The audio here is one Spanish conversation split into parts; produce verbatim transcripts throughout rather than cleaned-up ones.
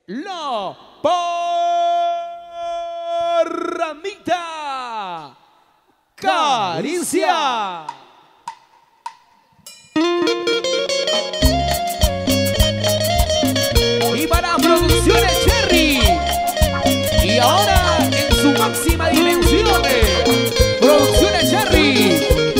La Parrandita Caricia. Y para Producciones Cherry. Y ahora en su máxima dimensión, Producciones Cherry.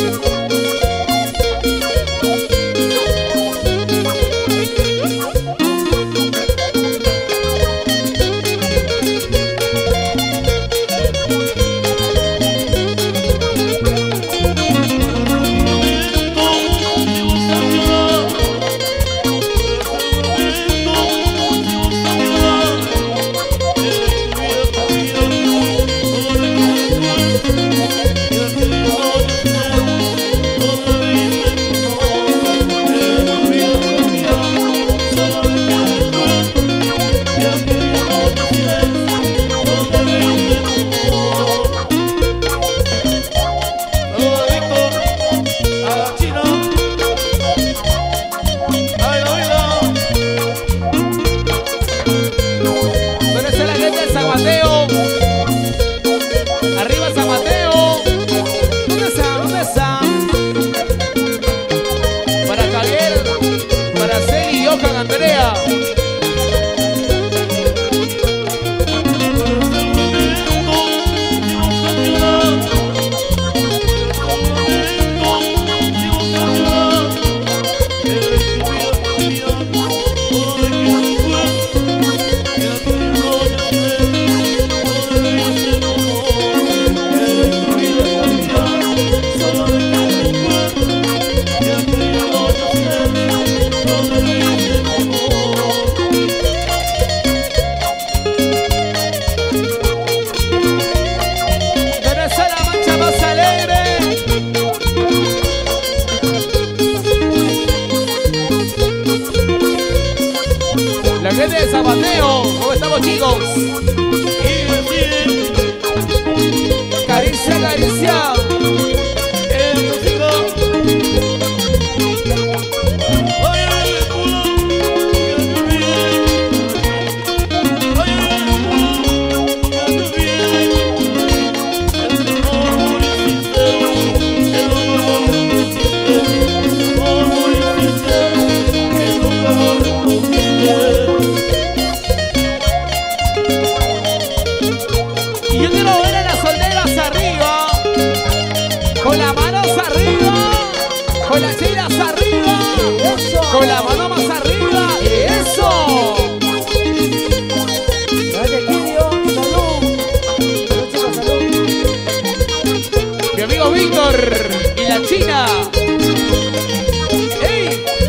De Zapateo, ¿cómo estamos, chicos? Caricia, caricia. Con las chinas arriba, eso. Con la mano más arriba, eso. Dale, Kirio, salud. Salud, chicos, salud. Mi amigo Víctor y la China. ¡Ey!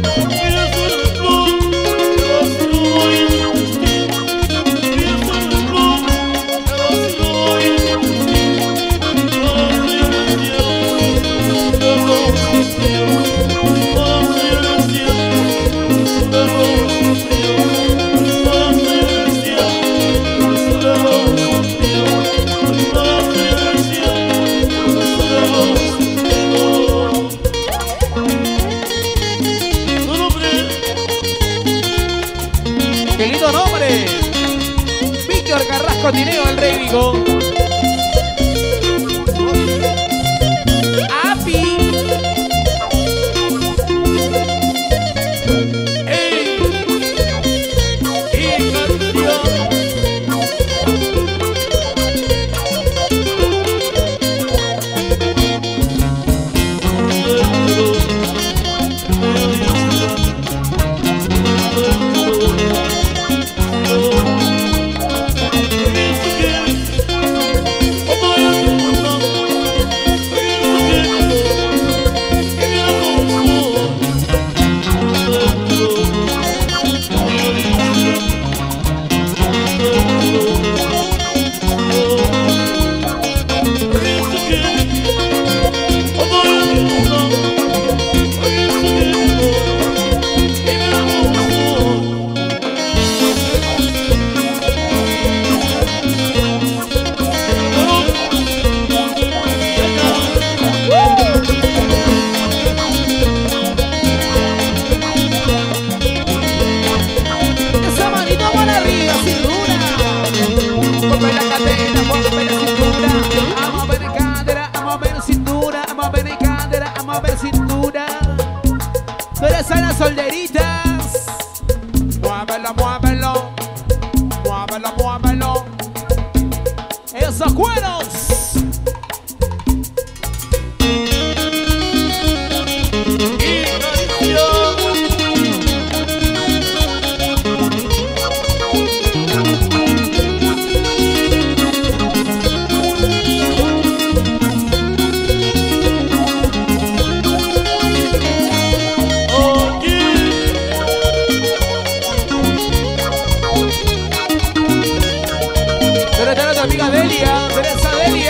¡Qué lindo nombre! Víctor Carrasco Tineo, el rey Vigo. ¡Api! ¡Ey! ¡Y canción! Muévelo, muévelo. Muévelo, muévelo. Esos cueros. Amiga Delia, Teresa Delia.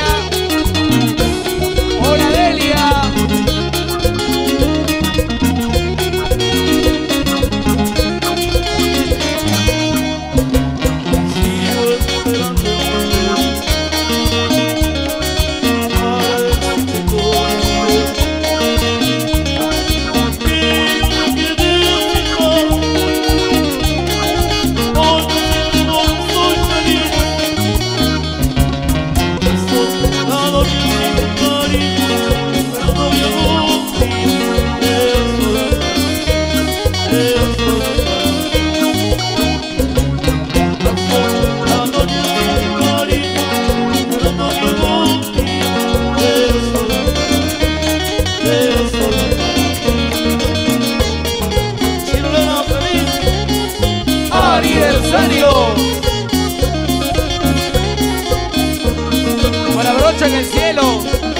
Hola Delia. Para brocha en el cielo.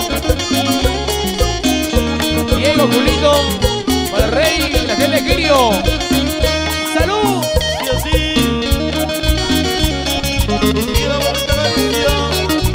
Diego, Julito, para el rey, la gente de Quirio. ¡Salud! Y así. Y la bonita canción.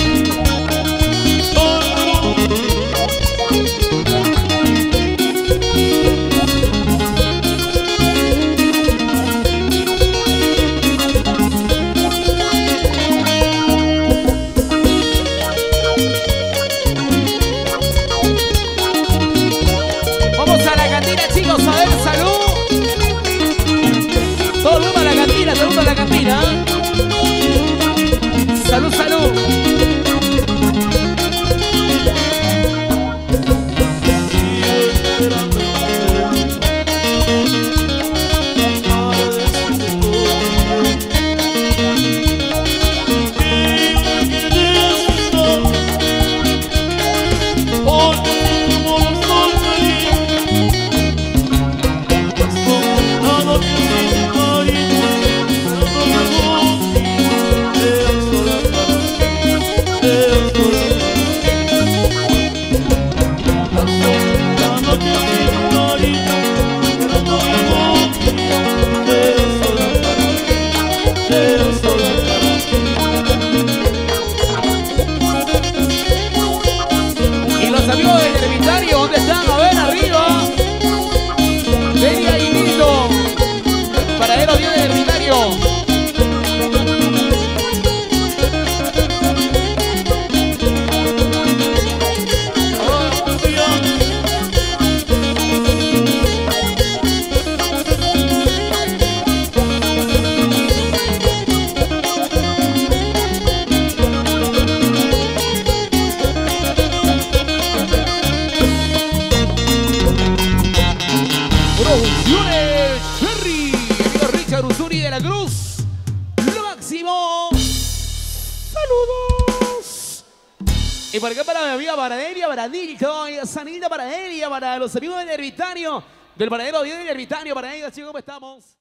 Chicos, a ver, salud. Todo el mundo a la cantina, todo el mundo a la cantina. Salud, salud. Y los amigos del Ermitario, ¿dónde están? A ver, arriba. Delia y Nito. Paradero diez del Ermitario. Producciones Cherry, amigo Richard Usuri de la Cruz. Lo máximo. Saludos. Y por acá para mi amiga Paradelia, para Nilton, y Sanita Paradelia, para los amigos del Ermitario, del paradero diez del Ermitario, para ellos, chicos, ¿cómo estamos?